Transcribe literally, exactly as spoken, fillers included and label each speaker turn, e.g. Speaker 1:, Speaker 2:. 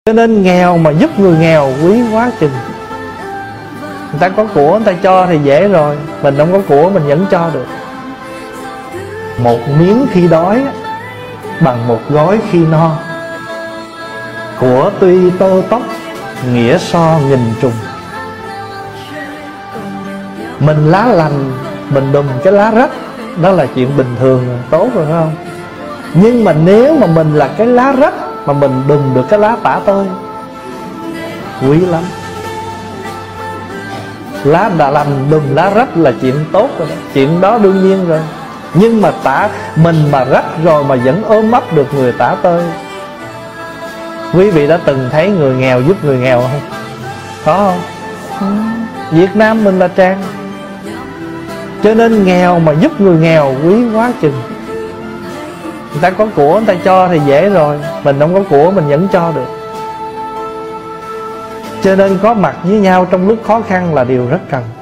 Speaker 1: Cho nên nghèo mà giúp người nghèo quý quá chừng. Người ta có của người ta cho thì dễ rồi, mình không có của mình vẫn cho được. Một miếng khi đói bằng một gói khi no. Của tuy tơ tóc, nghĩa so nghìn trùng. Mình lá lành, mình đùm cái lá rách, đó là chuyện bình thường, tốt rồi phải không? Nhưng mà nếu mà mình là cái lá rách mà mình đùm được cái lá tả tơi, quý lắm. Lá đà lành đùm lá rách là chuyện tốt rồi đó, chuyện đó đương nhiên rồi. Nhưng mà tả mình mà rách rồi mà vẫn ôm ấp được người tả tơi. Quý vị đã từng thấy người nghèo giúp người nghèo không? Có không? Việt Nam mình là trang. Cho nên nghèo mà giúp người nghèo quý quá chừng. Người ta có của người ta cho thì dễ rồi, mình không có của mình vẫn cho được. Cho nên có mặt với nhau trong lúc khó khăn là điều rất cần.